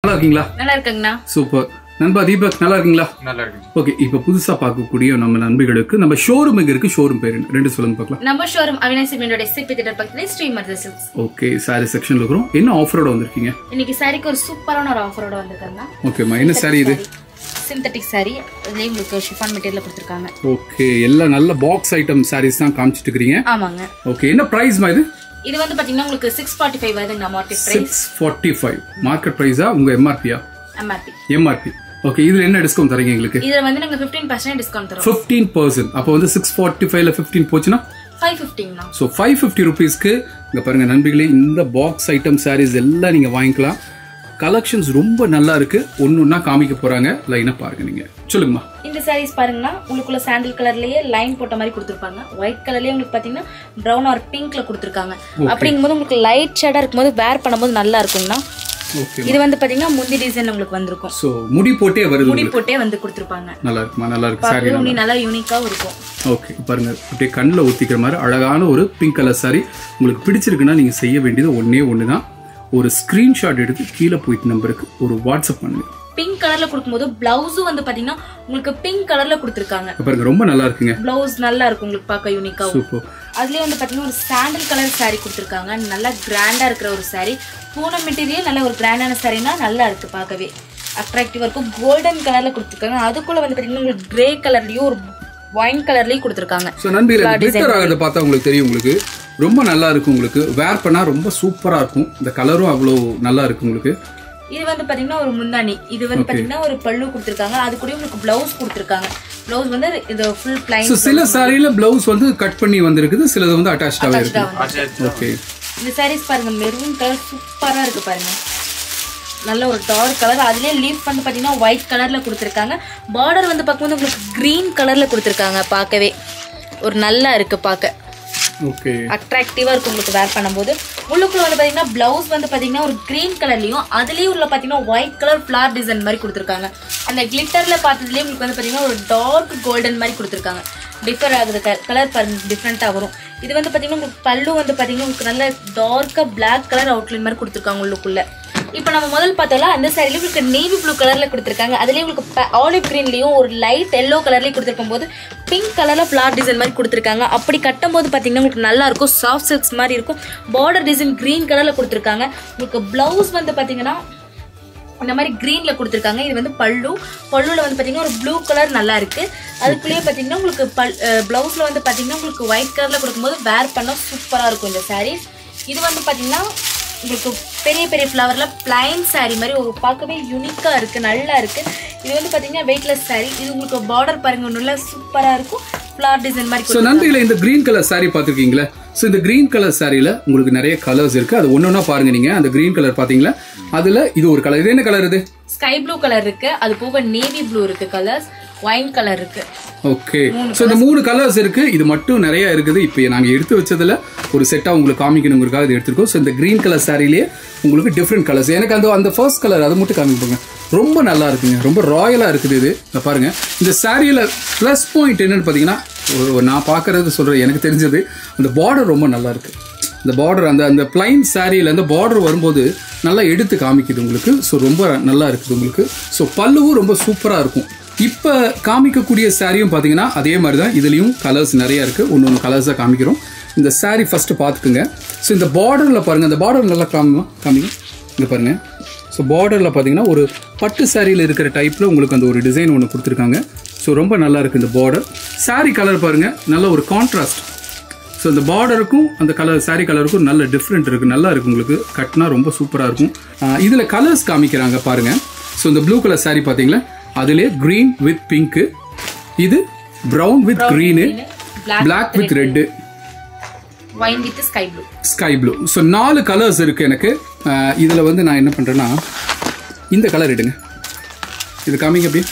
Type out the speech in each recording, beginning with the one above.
நல்லா இருக்கீங்களா? நல்லா இருக்கேங்கண்ணா. சூப்பர். நண்பா தீபக் நல்லா இருக்கீங்களா? நல்லா இருக்கு. ஓகே, இப்போ புதுசா பார்க்கக்கூடிய நம்ம நண்பர்களுக்கு நம்ம ஷோரூம் எங்க இருக்கு, ஷோரூம் பேர் ரெண்டு சொல்லுங்க பார்க்கலாம். நம்ம ஷோரூம் அவினாசி மெயினோட எஸ்பி தியேட்டர் பக்கத்துல ஸ்ரீமர்த சில்க்ஸ். ஓகே, சாரி செக்ஷன்ல இருக்கோம். என்ன ஆஃபரோட வந்திருக்கீங்க இன்னைக்கு சாரிக்கு ஒரு சூப்பரான ஒரு ஆஃபரோட வந்திருக்காங்க. ஓகேமா, என்ன சாரி இது? சிந்தட்டிக் சாரி, அதுலயே உங்களுக்கு ஷிஃபான் மெட்டீரியல் கொடுத்திருக்காங்க. ஓகே, எல்லாம் நல்ல பாக்ஸ் ஐட்டம் சாரீஸ் தான் காமிச்சிட்டு இருக்கீங்க. ஆமாங்க. ஓகே, என்ன பிரைஸ்மா இது? இது வந்து பாத்தீங்கன்னா உங்களுக்கு 645 வருதுங்க மார்க்கெட் பிரைஸ். 645 மார்க்கெட் பிரைஸா உங்க எம்ஆர்பியா? எம்ஆர்பி. எம்ஆர்பி. ஓகே, இதுல என்ன டிஸ்கவுண்ட் தரீங்க எங்களுக்கு? இதுல வந்து நாங்க 15% டிஸ்கவுண்ட் தரோம். 15%. அப்போ வந்து 645ல 15 போச்சுனா 550 னா. சோ 550 ரூபீஸ்க்கு இங்க பாருங்க நண்பர்களே, இந்த பாக்ஸ் ஐட்டம் சாரீஸ் எல்லாம் நீங்க வாங்கிக்கலாம். கலெக்ஷன்ஸ் ரொம்ப நல்லா இருக்கு. ஒன்னொன்னா காமிக்க போறாங்க, லைனா பாருங்க. நீங்க சொல்லுங்கம்மா. இந்த சாரீஸ் பாருங்கன்னா உங்களுக்குள்ள சாண்டில் கலர்லயே லைன் போட்ட மாதிரி கொடுத்திருப்பாங்க. ஒயிட் கலர்லயே உங்களுக்கு பாத்தீங்கன்னா பிரவுன் ஆர் பிங்க்ல கொடுத்திருக்காங்க. அப்படிங்கும்போது உங்களுக்கு லைட் ஷேடா இருக்கும்போது வேர் பண்ணும்போது நல்லா இருக்கும்னா. ஓகே, இது வந்து பாத்தீங்கன்னா முந்தி டிசைன் உங்களுக்கு வந்திருக்கும். சோ முடி போட்டே வருது. முடி போட்டே வந்து கொடுத்திருப்பாங்க. நல்லா இருக்குமா? நல்லா இருக்கு சாரி. முடி நல்லா யூனிக்கா இருக்கும். ஓகே, பாருங்க அப்படியே கண்ணில் ஊத்திக்கிற மாதிரி அழகான ஒரு பிங்க் கலர் சாரி. உங்களுக்கு பிடிச்சிருக்குன்னா நீங்க செய்ய வேண்டியது ஒன்னே ஒண்ணுதான். ஒரு ஸ்கிரீன்ஷாட் எடுத்து கீழே போயிட்டு நம்பருக்கு ஒரு வாட்ஸ்அப் பண்ணுங்க. பிங்க் கலர்ல கொடுக்கும்போது பிளவுஸும் வந்து பாத்தீங்கன்னா உங்களுக்கு பிங்க் கலர்ல கொடுத்திருக்காங்க. பாருங்க ரொம்ப நல்லா இருக்குங்க. பிளவுஸ் நல்லா இருக்கும் உங்களுக்கு பார்க்க யூனிக்கா. சூப்பர். அதுலயே வந்து பாத்தீங்கன்னா ஒரு சாண்டல் கலர் saree கொடுத்திருக்காங்க. நல்லா கிராண்டா இருக்கிற ஒரு saree. பூனம் மெட்டீரியல் நல்ல ஒரு கிராண்டான சாரீனா நல்லா இருக்கு பார்க்கவே. அட்ராக்டிவா இருக்கும். கோல்டன் கலர்ல கொடுத்திருக்காங்க. அதுக்குள்ள வந்து பாத்தீங்கன்னா உங்களுக்கு கிரே கலர்லயும் ஒரு ஒயின் கலர்லயும் கொடுத்திருக்காங்க. சோ நண்பர்களே, பிளிட்டர் ஆகிறத பார்த்தா உங்களுக்கு தெரியும். உங்களுக்கு ரொம்ப நல்லா இருக்கும். உங்களுக்கு வேர் பண்ணா ரொம்ப சூப்பரா இருக்கும். இந்த கலரும் அவ்வளவு நல்லா இருக்கு உங்களுக்கு. இது வந்து பாத்தீங்கன்னா ஒரு முந்தானி. இது வந்து பாத்தீங்கன்னா ஒரு பல்லு கொடுத்திருக்காங்க. அது கூட உங்களுக்கு பிளவுஸ் கொடுத்திருக்காங்க. பிளவுஸ் வந்து இது ஃபுல் ப்ளைன். சில சாரியில பிளவுஸ் வந்து கட் பண்ணி வந்திருக்குது, சிலது வந்து அட்டாச்சாவே இருக்கு. ஓகே, இந்த சாரீஸ் பாருங்க மெரூன் கலர் சூப்பரா இருக்கு பாருங்க. நல்ல ஒரு டார்க் கலர். அதுலயே லீஃப் வந்து பாத்தீங்கன்னா ஒயிட் கலர்ல கொடுத்திருக்காங்க. பார்டர் வந்து பார்க்கும்போது உங்களுக்கு கிரீன் கலர்ல கொடுத்திருக்காங்க. பார்க்கவே ஒரு நல்லா இருக்கு பார்க்க. ஓகே, அட்ராக்டிவா இருக்கு உங்களுக்கு வேர் பண்ணும்போது. உள்ளுக்குள்ள வந்து பாத்தீங்கன்னா பிளவுஸ் வந்து பாத்தீங்கன்னா ஒரு கிரீன் கலர்லயும் அதுலயும் உள்ள பாத்தீங்கன்னா ஒயிட் கலர் ஃபிளார் டிசைன் மாதிரி கொடுத்திருக்காங்க. அந்த கிளிட்டர்ல பார்த்ததுலயே உங்களுக்கு வந்து பாத்தீங்கன்னா ஒரு டார்க் கோல்டன் மாதிரி கொடுத்திருக்காங்க. டிஃபர் ஆகுது கலர் டிஃப்ரெண்டா வரும். இது வந்து பாத்தீங்கன்னா உங்களுக்கு பல்லு வந்து பாத்தீங்கன்னா உங்களுக்கு நல்ல டார்க்கா பிளாக் கலர் அவுட்லைன் மாதிரி கொடுத்திருக்காங்க உள்ளுக்குள்ள. இப்போ நம்ம முதல் பார்த்தோம்ல அந்த சாரில உங்களுக்கு நேவி ப்ளூ கலர்ல கொடுத்திருக்காங்க. அதுலயே உங்களுக்கு ஆலிவ் கிரீன்லயும் ஒரு லைட் எல்லோ கலர்லயும் கொடுத்திருக்கும் போது பிங்க் கலர்ல ஃபிளார் டிசைன் மாதிரி கொடுத்திருக்காங்க. அப்படி கட்டும் போது பாத்தீங்கன்னா உங்களுக்கு நல்லா இருக்கும். சாஃப்ட் சில்க்ஸ் மாதிரி இருக்கும். பார்டர் டிசைன் கிரீன் கலர்ல கொடுத்திருக்காங்க. உங்களுக்கு பிளவுஸ் வந்து பாத்தீங்கன்னா இந்த மாதிரி கிரீன்ல கொடுத்திருக்காங்க. இது வந்து பல்லுல வந்து பாத்தீங்கன்னா ஒரு ப்ளூ கலர் நல்லா இருக்கு. அதுக்குள்ளேயே பாத்தீங்கன்னா உங்களுக்கு பிளவுஸ்ல வந்து பாத்தீங்கன்னா உங்களுக்கு ஒயிட் கலர்ல கொடுக்கும்போது வேர் பண்ண சூப்பரா இருக்கும் இந்த சாரீஸ். இது வந்து பாத்தீங்கன்னா உங்களுக்கு பெரிய பெரிய ஃப்ளவர்ல பிளைன் சாரீ மாதிரி ஒரு பார்க்கவே யூனிக்கா இருக்கு, நல்லா இருக்கு. இது வந்து பாத்தீங்கன்னா வெயிட்லெஸ் சாரீ. இது உங்களுக்கு பார்டர் பாருங்க நல்லா சூப்பரா இருக்கும். ஃப்ளவர் டிசைன் மாதிரி. சோ நண்பர்களே, இந்த கிரீன் கலர் சாரி பாத்துருக்கீங்களா? சோ இந்த கிரீன் கலர் சாரியில உங்களுக்கு நிறைய கலர்ஸ் இருக்கு. அது ஒன்னொன்னா பாருங்க. நீங்க அந்த கிரீன் கலர் பாத்தீங்களா? அதுல இது ஒரு கலர். இது என்ன கலர்? இது ஸ்கை ப்ளூ கலர் இருக்கு. அது போக நேவி ப்ளூ இருக்கு கலர்ஸ். ஒயின் கலர் இருக்கு. ஓகே, சோ இந்த 3 கலர்ஸ் இருக்கு. இது மட்டும் நிறைய இருக்குது. இப்போ நாங்க எடுத்து வச்சதுல ஒரு செட்டா உங்களுக்கு காமிக்கணுங்கிறதுக்காக இது எடுத்துருக்கோம். ஸோ இந்த கிரீன் கலர் சாரிலேயே உங்களுக்கு டிஃப்ரெண்ட் கலர்ஸ். எனக்கு அந்த ஃபர்ஸ்ட் கலர் அது மட்டும் காமிப்பாங்க. ரொம்ப நல்லா இருக்குங்க. ரொம்ப ராயலா இருக்குது இது. பாருங்க, இந்த சாரியில பிளஸ் பாயிண்ட் என்னன்னு பாத்தீங்கன்னா, நான் பாக்குறது சொல்றேன், எனக்கு தெரிஞ்சது அந்த பார்டர் ரொம்ப நல்லா இருக்கு. இந்த பார்டர் அந்த பிளைன் சாரியில அந்த பார்டர் வரும்போது நல்லா எடுத்து காமிக்குது உங்களுக்கு. ஸோ ரொம்ப நல்லா இருக்குது உங்களுக்கு. ஸோ பல்லுவும் ரொம்ப சூப்பரா இருக்கும். இப்போ காமிக்கக்கூடிய சாரியும் பார்த்தீங்கன்னா அதே மாதிரி தான். இதுலேயும் கலர்ஸ் நிறையா இருக்குது. ஒன்று கலர்ஸாக காமிக்கிறோம். இந்த சாரி ஃபஸ்ட்டு பார்த்துக்குங்க. ஸோ இந்த பார்டரில் பாருங்கள். இந்த பார்டர் நல்லா காமிங்க. இங்கே பாருங்கள். ஸோ பார்டரில் பார்த்தீங்கன்னா ஒரு பட்டு சாரியில் இருக்கிற டைப்பில் உங்களுக்கு அந்த ஒரு டிசைன் ஒன்று கொடுத்துருக்காங்க. ஸோ ரொம்ப நல்லா இருக்குது இந்த பார்டர். சாரி கலர் பாருங்கள், நல்ல ஒரு கான்ட்ராஸ்ட். ஸோ இந்த பார்டருக்கும் அந்த கலர் சாரி கலருக்கும் நல்ல டிஃப்ரெண்ட் இருக்குது. நல்லா இருக்குது உங்களுக்கு. கட்டினா ரொம்ப சூப்பராக இருக்கும். இதில் கலர்ஸ் காமிக்கிறாங்க பாருங்கள். ஸோ இந்த ப்ளூ கலர் சாரி பார்த்தீங்களா, அதுல கிரீன் வித் பிங்க், இது brown with green, black with red, wine with sky blue. So 4 colours இருக்கு எனக்கு. இதுல வந்து நான் என்ன பண்றேன்னா, இந்த கலர் எடுங்க. இது காமிங்க அப்படி.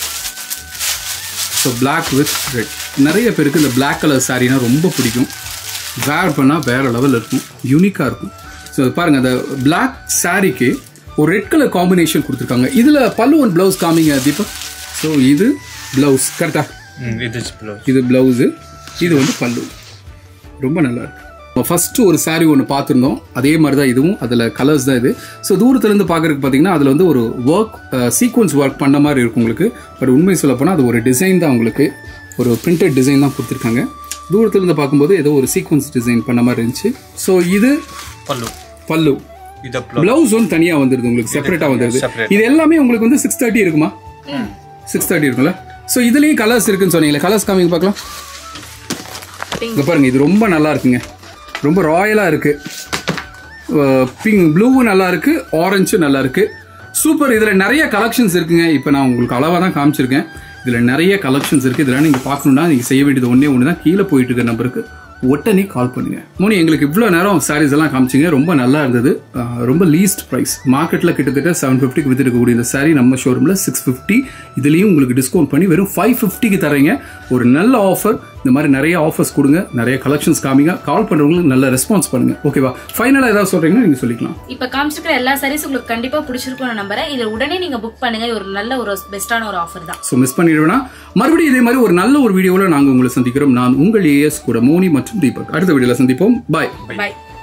So black with red. நிறைய பேருக்கு இந்த பிளாக் கலர் சாரினா ரொம்ப பிடிக்கும். வேர் பண்ணா வேற லெவல் இருக்கும், யூனிக்கா இருக்கும். ஸோ பாருங்க, அந்த பிளாக் சாரிக்கு ஒரு ரெட் கலர் காம்பினேஷன் கொடுத்துருக்காங்க. இதுல பல்லு ஒன் பிளவுஸ் காமிங்க தீபக். ஸோ இது பிளவுஸ் கரெக்டா? இது பிளவுஸ், இது வந்து பல்லு. ரொம்ப நல்லா இருக்கு. ஃபர்ஸ்ட் ஒரு saree ஒன்று பார்த்துருந்தோம், அதே மாதிரி தான் இதுவும். அதில் கலர்ஸ் தான் இது. ஸோ தூரத்துலேருந்து பார்க்குறதுக்கு பார்த்தீங்கன்னா அதில் வந்து ஒரு ஒர்க் சீக்வன்ஸ் ஒர்க் பண்ண மாதிரி இருக்கும் உங்களுக்கு. பட் உண்மை சொல்ல போனால் அது ஒரு டிசைன் தான், உங்களுக்கு ஒரு பிரிண்டட் டிசைன் தான் கொடுத்துருக்காங்க. தூரத்துலேருந்து பார்க்கும்போது ஏதோ ஒரு சீக்வன்ஸ் டிசைன் பண்ண மாதிரி இருந்துச்சு. ஸோ இது பல்லு, பிளவுஸ் ஒன்று தனியாக வந்துடுது உங்களுக்கு, செப்பரேட்டாக வந்துடுது. இது எல்லாமே உங்களுக்கு வந்து 630 இருக்குமா? 630 இருக்கும்ல. ஸோ இதுலேயும் கலர்ஸ் இருக்குன்னு சொன்னீங்களே, கலர்ஸ் காமிங்க பார்க்கலாம். இங்கே பாருங்க, இது ரொம்ப நல்லா இருக்குங்க, ரொம்ப ராயலாக இருக்கு. பிங்க் ப்ளூவும் நல்லா இருக்கு, ஆரஞ்சும் நல்லா இருக்கு. சூப்பர். இதில் நிறைய கலெக்ஷன்ஸ் இருக்குங்க. இப்போ நான் உங்களுக்கு அளவாக தான் காமிச்சிருக்கேன். இதில் நிறைய கலெக்ஷன்ஸ் இருக்குது. இதெல்லாம் நீங்கள் பார்க்கணுன்னா நீங்கள் செய்ய வேண்டியது ஒன்றே ஒன்று தான், கீழே போயிட்டு இருக்க நம்பருக்கு உடனே கால் பண்ணுங்க. மோனி, எங்களுக்கு இவ்வளோ நேரம் சாரீஸ் எல்லாம் காமிச்சிங்க, ரொம்ப நல்லா இருந்தது. ரொம்ப லீஸ்ட் ப்ரைஸ். மார்க்கெட்டில் கிட்டத்தட்ட 750க்கு வித்துருக்கக்கூடிய இந்த சாரீ நம்ம ஷோரூமில் 650. இதுலேயும் உங்களுக்கு டிஸ்கவுண்ட் பண்ணி வெறும் 550க்கு தரீங்க. ஒரு நல்ல ஆஃபர். இந்த மாதிரி நிறைய ஆஃபர்ஸ் கொடுங்க, நிறைய கலெக்ஷன்ஸ் காமிங்க. கால் பண்ணுறவங்களுக்கு நல்ல ரெஸ்பான்ஸ் பண்ணுங்க. ஓகேவா? ஃபைனலாக ஏதாவது சொல்றீங்கன்னா நீங்கள் சொல்லிக்கலாம். இப்போ காமிச்சிருக்கிற எல்லா சாரீஸ் உங்களுக்கு கண்டிப்பாக பிடிச்சிருக்கும் நம்புறேன். இதில் உடனே நீங்கள் புக் பண்ணுங்க. ஒரு நல்ல ஒரு பெஸ்ட்டான ஒரு ஆஃபர் தான். ஸோ மிஸ் பண்ணிடுவேன்னா மறுபடியும் இதே மாதிரி ஒரு நல்ல ஒரு வீடியோவில் நாங்கள் உங்களை சந்திக்கிறோம். நான் உங்கள் ஏஎஸ் கூட மோனி மற்றும் தீபக். அடுத்த வீடியோவில் சந்திப்போம். பாய்.